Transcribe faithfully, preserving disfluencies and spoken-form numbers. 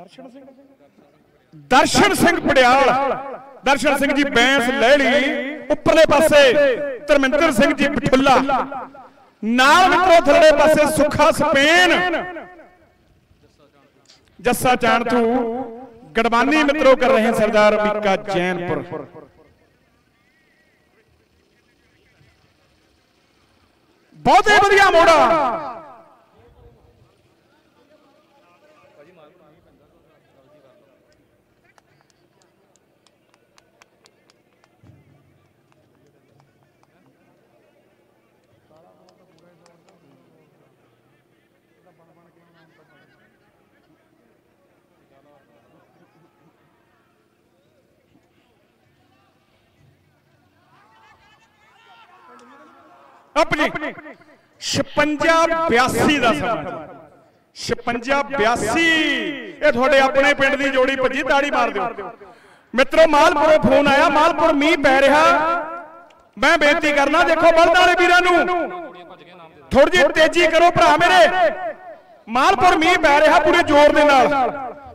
दर्शन सिंह पड़ियाल, दर्शन सिंह जी बैंस लैली, उपरले पासे धर्मिंदर सिंह जी बठुला, नाल मित्रों थल्ले पासे सुखा स्पेन, जस्सा चाणथू, गड़बानी मित्रों कर रहे हैं सरदार बीका जैनपुर। बहुत ही बढ़िया मोड़ा, अपनी छपंजा बयासी का समा, छपंजा बयासी ये थोड़े अपने पिंड की जोड़ी भजी, ताड़ी मार दो मित्रों। मालपुरों फोन आया, मालपुर मीह पै रहा, मैं बेनती करना देखो बल्द वाले वीरां थोड़ी जी तेजी करो भरा मेरे, मालपुर मीह पै रहा पूरे जोर दे नाल।